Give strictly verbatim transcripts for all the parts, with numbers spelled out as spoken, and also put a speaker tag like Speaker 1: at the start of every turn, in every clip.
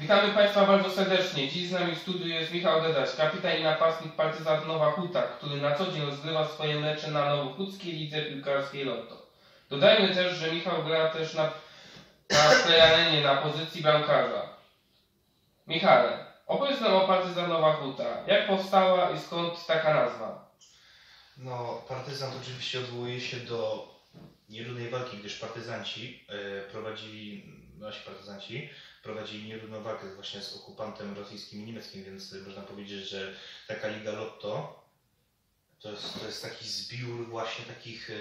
Speaker 1: Witamy Państwa bardzo serdecznie. Dziś z nami w studiu jest Michał Dedaś, kapitan i napastnik Partyzant Nowa Huta, który na co dzień rozgrywa swoje mecze na Nowochódzkiej Lidze Piłkarskiej Lotto. Dodajmy też, że Michał gra też na, na play-arenie na pozycji bramkarza. Michale, opowiedz nam o Partyzant Nowa Huta. Jak powstała i skąd taka nazwa?
Speaker 2: No, partyzant oczywiście odwołuje się do nierównej walki, gdyż partyzanci e, prowadzili, nasi partyzanci prowadzili nierówną walkę właśnie z okupantem rosyjskim i niemieckim, więc można powiedzieć, że taka Liga Lotto to jest, to jest taki zbiór właśnie takich e,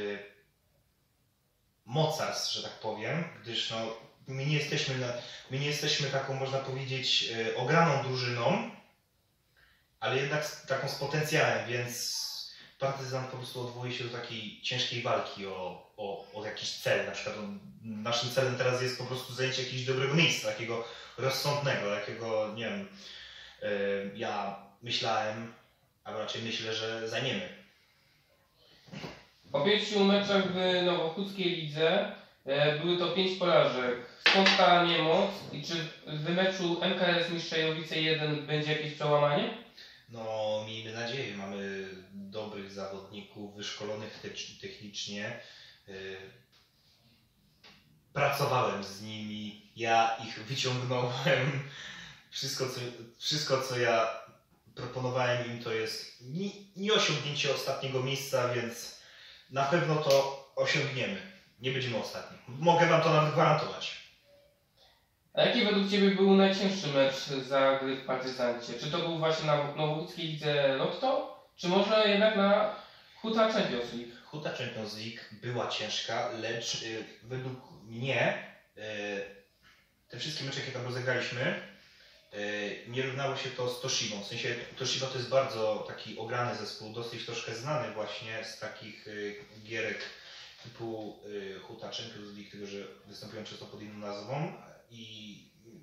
Speaker 2: mocarstw, że tak powiem, gdyż no, my nie jesteśmy, na, my nie jesteśmy taką, można powiedzieć, e, ograną drużyną, ale jednak z, taką z potencjałem, więc partyzant po prostu odwołuje się do takiej ciężkiej walki o, o, o jakiś cel. Na przykład on, naszym celem teraz jest po prostu zajęcie jakiegoś dobrego miejsca, takiego rozsądnego, takiego, nie wiem, yy, ja myślałem, a raczej myślę, że zajmiemy.
Speaker 1: Po pięciu meczach w Nowochódzkiej Lidze e, były to pięć porażek. Skąd ta niemoc i czy w meczu M K S Mistrzejowice jeden będzie jakieś przełamanie?
Speaker 2: No, miejmy nadzieję, mamy dobrych zawodników, wyszkolonych technicznie. Yy, pracowałem z nimi, ja ich wyciągnąłem. Wszystko, co, wszystko, co ja proponowałem im, to jest nie, nie osiągnięcie ostatniego miejsca, więc na pewno to osiągniemy. Nie będziemy ostatni. Mogę wam to nawet gwarantować.
Speaker 1: A jaki według Ciebie był najcięższy mecz za gry w Partyzancie? Czy to był właśnie na Nowochódzkiej Lidze Lotto, czy może jednak na Huta Champions League?
Speaker 2: Huta Champions League była ciężka, lecz yy, według mnie yy, te wszystkie mecze, jakie tam rozegraliśmy, yy, nie równało się to z Toshibą. W sensie Toshiba to jest bardzo taki ograny zespół, dosyć troszkę znany właśnie z takich yy, gierek typu yy, Huta Champions League, tylko że występują często pod inną nazwą. I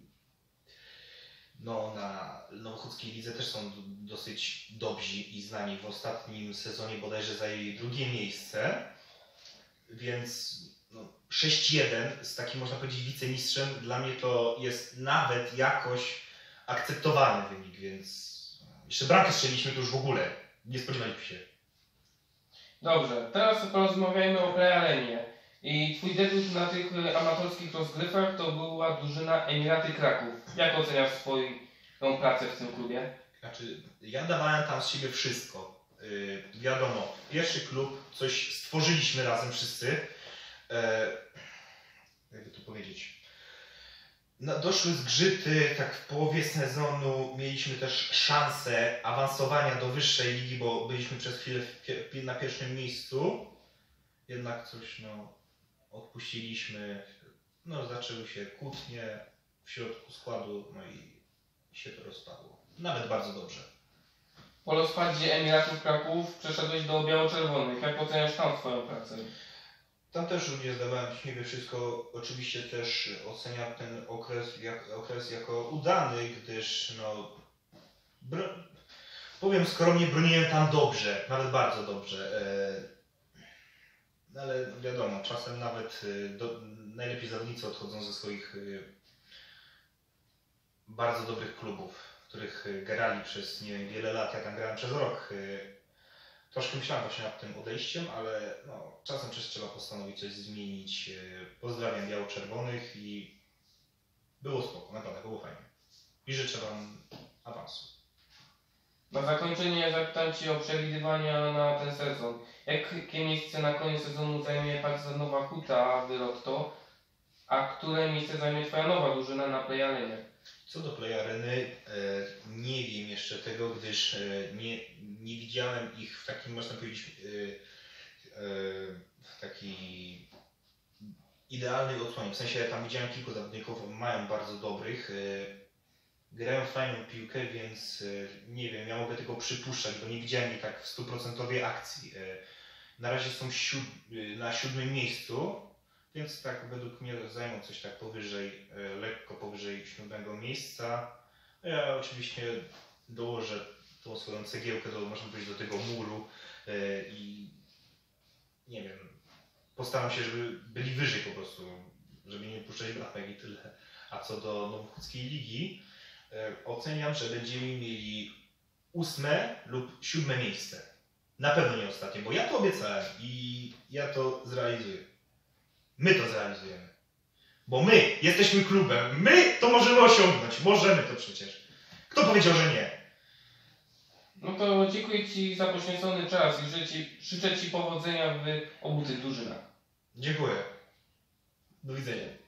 Speaker 2: no, na Nowochódzkiej Lidze też są dosyć dobrzy i znani. W ostatnim sezonie bodajże zajęli drugie miejsce, więc no, sześć jeden z takim, można powiedzieć, wicemistrzem, dla mnie to jest nawet jakoś akceptowalny wynik, więc jeszcze bramkę strzeliliśmy to już w ogóle, nie spodziewaliśmy się.
Speaker 1: Dobrze, teraz porozmawiajmy o play-arenie. I Twój debiut na tych amatorskich rozgrywkach to była drużyna Emiraty Kraków. Jak oceniasz swoją pracę w tym klubie?
Speaker 2: Znaczy, ja dawałem tam z siebie wszystko. Yy, wiadomo, pierwszy klub, coś stworzyliśmy razem wszyscy. Yy, jakby to powiedzieć? No, doszły zgrzyty, tak w połowie sezonu mieliśmy też szansę awansowania do wyższej ligi, bo byliśmy przez chwilę na pierwszym miejscu. Jednak coś, no, odpuściliśmy, no zaczęły się kłótnie w środku składu, no i się to rozpadło. Nawet bardzo dobrze.
Speaker 1: Po rozpadzie Emiratów Kraków przeszedłeś do biało-czerwonych. Jak oceniasz tam swoją pracę?
Speaker 2: Tam też również dawałem z siebie wszystko. Oczywiście też oceniam ten okres, jak, okres jako udany, gdyż no, bro, powiem skromnie, broniłem tam dobrze, nawet bardzo dobrze. E, ale wiadomo, czasem nawet do, najlepiej zawodnicy odchodzą ze swoich y, bardzo dobrych klubów, w których grali przez nie wiem, wiele lat. Ja tam grałem przez rok. Y, troszkę myślałem właśnie nad tym odejściem, ale no, czasem też trzeba postanowić coś zmienić. Y, pozdrawiam biało-czerwonych i było spoko, naprawdę było fajnie. I życzę wam awansu.
Speaker 1: Na zakończenie zapytam Cię o przewidywania na ten sezon. Jakie miejsce na koniec sezonu zajmie Partyzant Nowa Huta w Lotto, a które miejsce zajmie Twoja nowa drużyna na play-arenie?
Speaker 2: Co do play-areny, e, nie wiem jeszcze tego, gdyż e, nie, nie widziałem ich w takim, można powiedzieć, e, e, w takiej idealnej odsłonie. W sensie tam widziałem kilku zawodników, mają bardzo dobrych, e, grają fajną piłkę, więc nie wiem, ja mogę tylko przypuszczać, bo nie widziałem jej tak w stuprocentowej akcji. Na razie są siód na siódmym miejscu, więc tak według mnie zajmą coś tak powyżej, lekko powyżej siódmego miejsca. Ja oczywiście dołożę tą swoją cegiełkę, do, można powiedzieć, do tego muru i nie wiem, postaram się, żeby byli wyżej po prostu, żeby nie puszczać bramek i tyle. A co do Nowochódzkiej Ligi, e, oceniam, że będziemy mieli ósme lub siódme miejsce. Na pewno nie ostatnie, bo ja to obiecałem i ja to zrealizuję. My to zrealizujemy. Bo my jesteśmy klubem. My to możemy osiągnąć. Możemy to przecież. Kto powiedział, że nie?
Speaker 1: No to dziękuję Ci za poświęcony czas i życzę Ci, życzę ci powodzenia w obu tych drużynach.
Speaker 2: Dziękuję. Do widzenia.